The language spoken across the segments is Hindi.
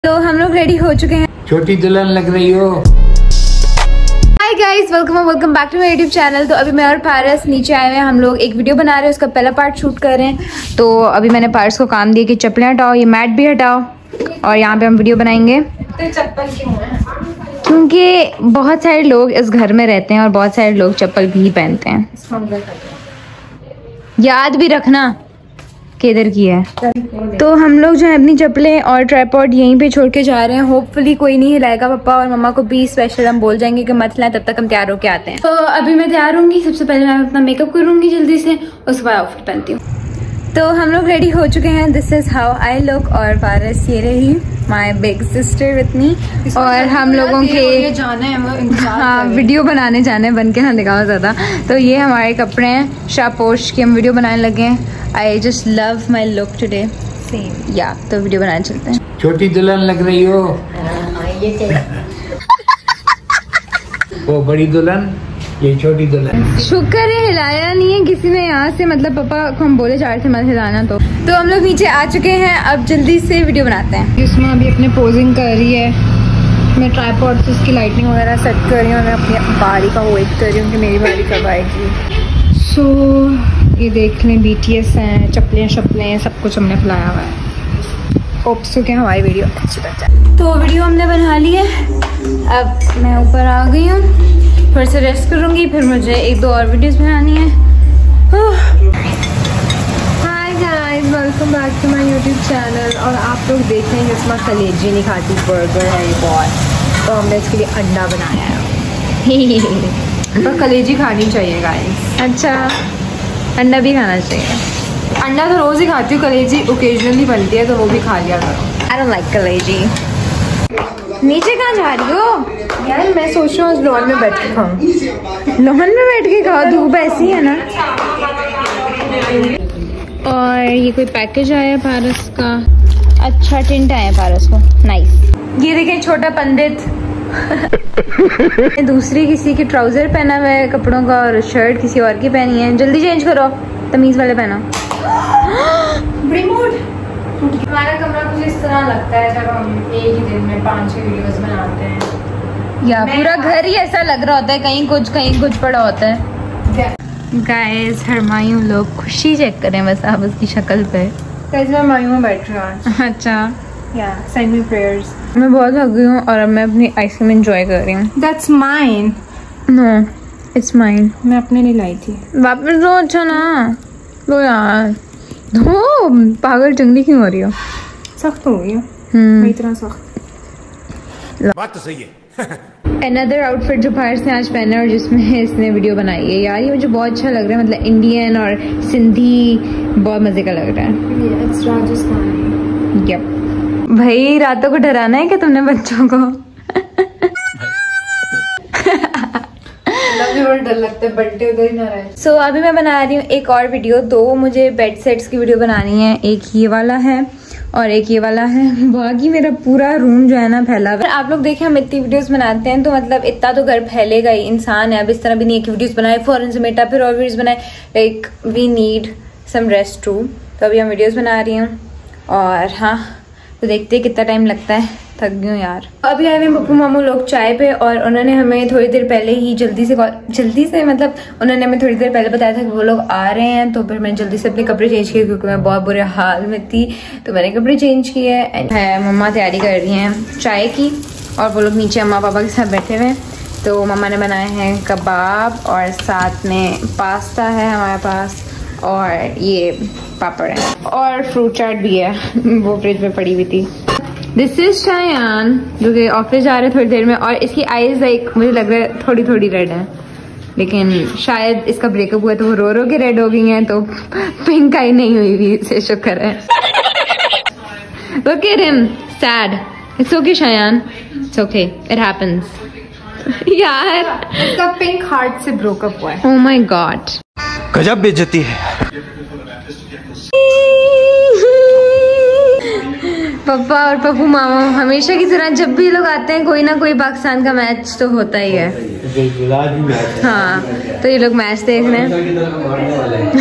तो हम लोग रेडी हो चुके हैं। छोटी दुल्हन लग रही हो। Hi guys, welcome back to my YouTube channel. तो अभी मैं और पारस नीचे आए हुए हैं। हम लोग एक वीडियो बना रहे हैं, उसका पहला पार्ट शूट कर रहे हैं। तो अभी मैंने पारस को काम दिया कि चप्पलें हटाओ, ये मैट भी हटाओ और यहाँ पे हम वीडियो बनाएंगे। चप्पल क्यों है? क्योंकि बहुत सारे लोग इस घर में रहते हैं और बहुत सारे लोग चप्पल भी पहनते हैं। याद भी रखना किधर की है। तो हम लोग जो है अपनी चप्पलें और ट्राइपॉड यहीं पे छोड़ के जा रहे हैं। होपफुली कोई नहीं हिलाएगा। पापा और मम्मा को भी स्पेशल हम बोल जाएंगे कि मत हिलाएं, तब तक हम तैयार होके आते हैं। तो अभी मैं तैयार होंगी। सबसे पहले मैं अपना मेकअप करूंगी जल्दी से, उसके बाद आउटफिट पहनती हूँ। तो हम लोग रेडी हो चुके हैं। This is how I look. और पारस ये रही my big sister with me. और हम लोगों के जाना है वो, हाँ वीडियो बनाने जाने, बन के ना दिखाओ ज़्यादा। तो ये हमारे कपड़े हैं, शापोश की हम वीडियो बनाने लगे हैं। I just love my look today. Same या तो वीडियो बनाने चलते हैं। छोटी दुल्हन लग रही हो। वो बड़ी दुल्हन, ये छोटी दुल्हन। शुक्र है हिलाया नहीं है किसी ने यहाँ से। मतलब पापा को हम बोले जा रहे थे मत हिलाना। तो हम लोग नीचे आ चुके हैं। अब जल्दी से वीडियो बनाते हैं। इसमें अभी अपने पोजिंग कर रही है। मैं ट्राइपॉड से इसकी लाइटिंग वगैरह सेट कर रही हूँ। मैं अपनी बारी का वेट कर रही हूँ कि मेरी बारी कब आएगी। सो ये देख लें, BTS हैं, चप्पलें सब कुछ हमने फैलाया हुआ है। होप्स कि हमारी वीडियो अच्छी लग जाए। तो वीडियो हमने बना ली है। अब मैं ऊपर आ गई हूँ, फिर से रेस्ट करूँगी। फिर मुझे एक दो और वीडियोस बनानी है। Hi guys, welcome back to my YouTube channel. और आप लोग देख रहे हैं कि इसमें कलेजी नहीं खाती, बर्गर है ये बहुत। तो हमने इसके लिए अंडा बनाया है। पर कलेजी खानी चाहिए गाइस। अच्छा, अंडा भी खाना चाहिए। अंडा तो रोज ही खाती हूँ, कलेजी ओकेजनली बनती है तो वो भी खा लिया करो। आई डोंट लाइक कलेजी। नीचे कहाँ जा रही हो? यार मैं सोच रहा हूँ लॉन में बैठ के खाऊँ। लॉन में बैठ के खाओ, धूप ऐसी है ना। और ये कोई पैकेज आया है पारस का। अच्छा टिंट आया है पारस को, नाइस। ये देखें छोटा पंडित। दूसरी किसी की ट्राउजर पहना हुआ है कपड़ों का, और शर्ट किसी और की पहनी है। जल्दी चेंज करो, तमीज वाले पहनो। हमारा कमरा कुछ इस तरह लगता है जब हम एक ही दिन में 5-6 वीडियोस बनाते हैं। या पूरा घर ही ऐसा लग रहा होता है, कहीं कुछ पड़ा होता है। गाइस हरमायूं लोग खुशी चेक करें बस आप उसकी शक्ल पे। गाइस मैं मायूं में बैठ रही हूँ। अच्छा, या सेंड मी प्रेयर्स। मैं बहुत थक गई हूँ और अब मैं अपनी आइसक्रीम एंजॉय कर रही हूँ। That's mine. No it's mine. मैं अपने लिए लाई थी। वापस दो। अच्छा ना दो यार, दो। पागल चंगी क्यों हो रही हो? सख्त हो गई मैं इतना सख्त। बात तो सही है। अनदर आउटफिट जो पारस ने आज पहना और जिसमें इसने वीडियो बनाई है, यार ये मुझे बहुत अच्छा लग रहा है। मतलब इंडियन और सिंधी, बहुत मजे का लग रहा है। इट्स राजस्थानी। यप। भाई रातों को डराना है क्या तुमने बच्चों को? डर लगता है बंटे उधर ही ना रहे। सो अभी मैं बना रही हूँ एक और वीडियो। दो मुझे बेड सेट्स की वीडियो बनानी है। एक ये वाला है और एक ये वाला है। बाकी मेरा पूरा रूम जो है ना फैला हुआ है। आप लोग देखें हम इतनी वीडियोस बनाते हैं तो मतलब इतना तो घर फैलेगा ही। इंसान है, अब इस तरह भी नहीं है कि वीडियोस बनाए फौरन समेटा फिर और वीडियोस बनाए। Like we need some rest too. तो अभी हम वीडियोस बना रही हूँ और हाँ तो देखते हैं कितना टाइम लगता है। थक गई हूँ यार। अभी आए हुए पप्पू मामू लोग चाय पे, और उन्होंने हमें थोड़ी देर पहले ही जल्दी से मतलब उन्होंने हमें थोड़ी देर पहले बताया था कि वो लोग आ रहे हैं। तो फिर मैंने जल्दी से अपने कपड़े चेंज किए क्योंकि मैं बहुत बुरे हाल में थी। तो मैंने कपड़े चेंज किए है। मम्मा तैयारी कर रही हैं चाय की और वो लोग नीचे अम्मा पापा के साथ बैठे हुए हैं। तो मम्मा ने बनाए हैं कबाब और साथ में पास्ता है हमारे पास, और ये पापड़ है और फ्रूट चाट भी है, वो फ्रिज में पड़ी हुई थी। दिस इज शायान जो कि ऑफिस जा रहे हैं थोड़ी देर में। और इसकी आईज लाइक मुझे लग रहा है थोड़ी रेड है, लेकिन शायद इसका ब्रेकअप हुआ तो वो रो के रेड हो गई हैं। तो पिंक आई नहीं हुई भी, इसे शुक्र है। Look at him, sad. It's okay Shayan, it's okay, it happens. यार इसका पिंक हार्ट से ब्रोकअप हुआ है। Oh my God. गजब बेइज्जती है। पापा और पप्पू मामा हमेशा की तरह जब भी लोग आते हैं कोई ना कोई पाकिस्तान का मैच तो होता ही है। हाँ तो ये लोग मैच देख रहे हैं।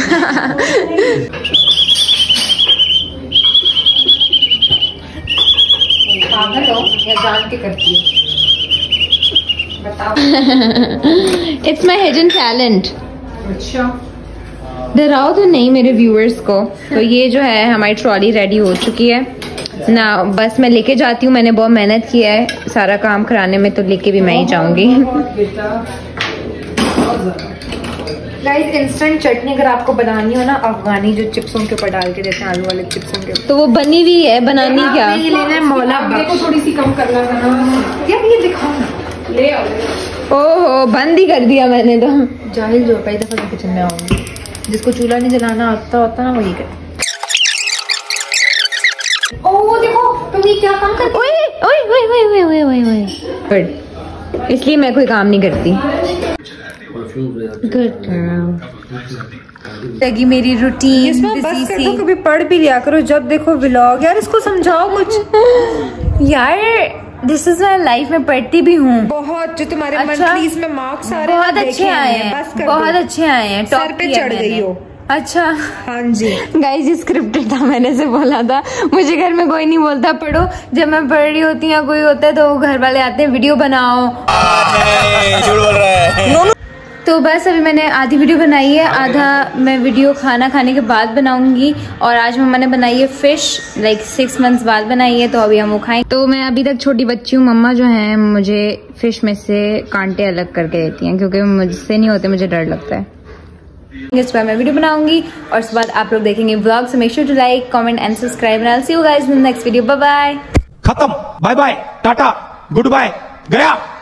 पागल हो या जान के करती हो? बताओ। It's my hidden talent. अच्छा, डराओ तो नहीं मेरे व्यूअर्स को। तो ये जो है हमारी ट्रॉली रेडी हो चुकी है ना, बस मैं लेके जाती हूँ। मैंने बहुत मेहनत किया है सारा काम कराने में, तो लेके भी मैं ही जाऊंगी। गाइस इंस्टेंट चटनी अगर आपको बनानी हो ना, अफगानी जो चिप्सों के ऊपर डाल के देते हैं, आलू वाले चिप्सों के ऊपर, तो वो बनी हुई है, बनानी क्या? ये लेना है मौला को थोड़ी सी कम करना था यार, ये दिखाओ ले आओ। ओहो बंद ही कर दिया मैंने तो। जाहिल जो पहली दफा किचन में आऊंगी, जिसको चूल्हा नहीं जलाना आता होता ना वही कर। ओ देखो तुम ये क्या काम करती हो? ओए ओए ओए ओए ओए ओए ओए। गुड, इसलिए मैं कोई काम नहीं करती। गुड लगी मेरी रूटीन। बस कर दो, कभी पढ़ भी लिया करो जब देखो व्लॉग। यार इसको समझाओ कुछ। यार दिस इज माई लाइफ, में पढ़ती भी हूँ बहुत। जो तुम्हारे अच्छा? मंथलीज में मार्क्स आ रहे हैं बहुत अच्छे आए हैं, बस कर बहुत दो। अच्छे आए हैं। सर टॉप पे किया चढ़ गई मैंने। हो। अच्छा हाँ जी गाइस, ये स्क्रिप्टेड था, मैंने से बोला था। मुझे घर में कोई नहीं बोलता पढ़ो। जब मैं पढ़ रही होती हूँ या कोई होता है तो घर वाले आते हैं वीडियो बनाओ। झूठ बोल रहा है। तो बस अभी मैंने आधी वीडियो बनाई है, आधा मैं वीडियो खाना खाने के बाद बनाऊंगी। और आज मम्मा ने बनाई है फिश, लाइक 6 मंथ्स बाद बनाई है, तो अभी हम वो खाएं। तो मैं अभी तक छोटी बच्ची हूँ। मम्मा जो है मुझे फिश में से कांटे अलग करके देती हैं, क्योंकि मुझसे नहीं होते, मुझे डर लगता है। इस बार मैं वीडियो बनाऊंगी और उसके बाद आप लोग देखेंगे vlog. So make sure to like, comment and subscribe, and I will see you guys in the next video. Bye bye. खत्म, बाय बाय, टाटा, गुड बाय, गया।